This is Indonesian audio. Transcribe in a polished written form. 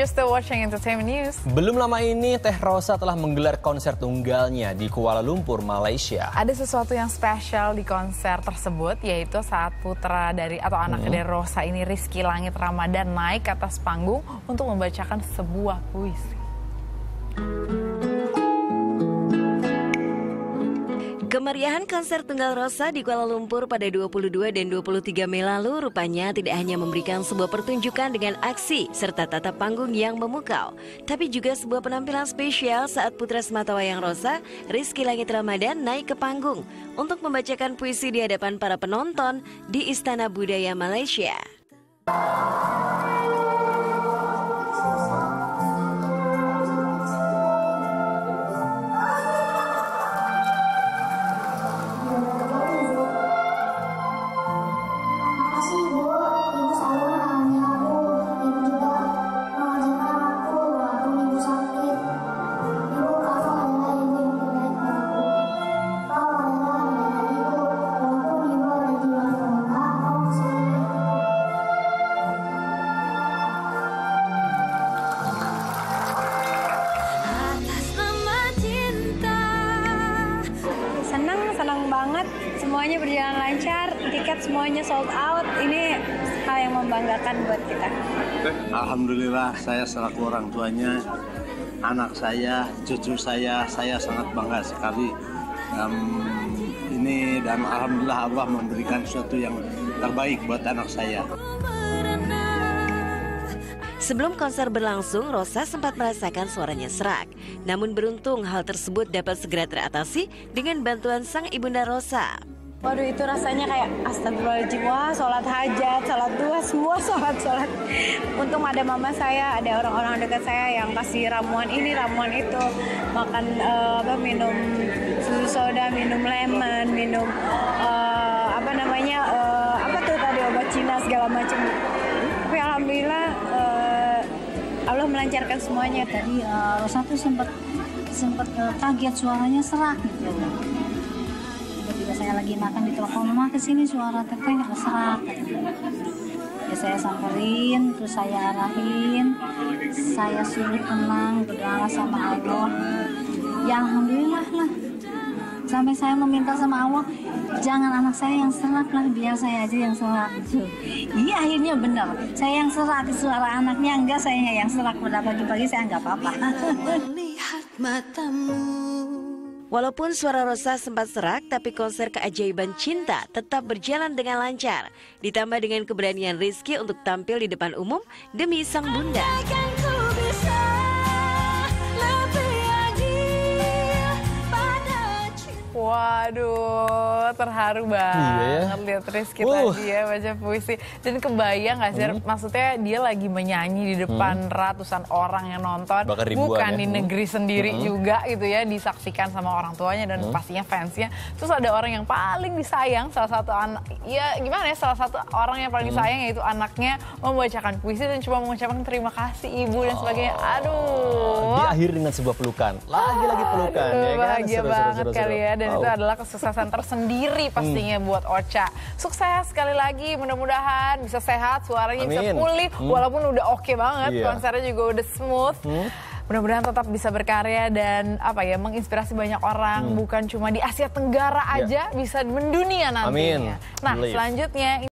You're still watching Entertainment News. Belum lama ini Teh Rosa telah menggelar konser tunggalnya di Kuala Lumpur, Malaysia. Ada sesuatu yang spesial di konser tersebut, yaitu saat putra dari atau anak dari Rosa ini, Rizky Langit Ramadan, naik ke atas panggung untuk membacakan sebuah puisi. Kemeriahan konser tunggal Rosa di Kuala Lumpur pada 22 dan 23 Mei lalu rupanya tidak hanya memberikan sebuah pertunjukan dengan aksi serta tata panggung yang memukau, tapi juga sebuah penampilan spesial saat putra sematawayang Rosa, Rizky Langit Ramadan, naik ke panggung untuk membacakan puisi di hadapan para penonton di Istana Budaya Malaysia. Senang banget, semuanya berjalan lancar, tiket semuanya sold out. Ini hal yang membanggakan buat kita. Alhamdulillah, saya selaku orang tuanya, anak saya, cucu saya sangat bangga sekali. Ini dan alhamdulillah Allah memberikan sesuatu yang terbaik buat anak saya. Sebelum konser berlangsung, Rosa sempat merasakan suaranya serak. Namun beruntung hal tersebut dapat segera teratasi dengan bantuan sang ibunda Rosa. Waduh, itu rasanya kayak astagfirullahaladzim, wah sholat hajat, sholat duha, semua sholat. Untung ada mama saya, ada orang-orang dekat saya yang kasih ramuan ini, ramuan itu. Makan minum susu soda, minum lemon, minum obat Cina segala macam. Tapi alhamdulillah Allah melancarkan semuanya. Tadi Rosa tuh sempat kaget, suaranya serak gitu. Tiba-tiba saya lagi makan di telepon, "Mama kesini, suara teteh serak." Ya saya samperin, terus saya arahin, saya suruh tenang, berdoa sama Allah. Ya alhamdulillah lah. Sampai saya meminta sama Allah, jangan anak saya yang serak lah, biar saya aja yang serak gitu. Iya, akhirnya benar. Saya yang serak, suara anaknya enggak, saya yang serak. Pada pagi-pagi saya enggak apa-apa. Walaupun suara Rosa sempat serak, tapi konser keajaiban cinta tetap berjalan dengan lancar. Ditambah dengan keberanian Rizky untuk tampil di depan umum demi sang bunda. Waduh, terharu banget lihat Rizky tadi ya baca puisi. Dan kebayang gak sih, maksudnya dia lagi menyanyi di depan ratusan orang yang nonton. Bukan di negeri sendiri juga gitu ya, disaksikan sama orang tuanya dan pastinya fansnya. Terus ada orang yang paling disayang, salah satu anak, ya gimana ya, salah satu orang yang paling disayang yaitu anaknya membacakan puisi dan cuma mengucapkan terima kasih ibu dan sebagainya. Aduh. Diakhiri dengan sebuah pelukan, lagi-lagi pelukan. Aduh, ya kan? bahagia banget kali ya. Dan itu adalah kesuksesan tersendiri pastinya buat Ocha. Sukses sekali lagi, mudah-mudahan bisa sehat, suaranya bisa pulih, walaupun udah oke banget, konsernya juga udah smooth. Mudah-mudahan tetap bisa berkarya dan menginspirasi banyak orang, bukan cuma di Asia Tenggara aja, bisa mendunia nantinya. Nah, selanjutnya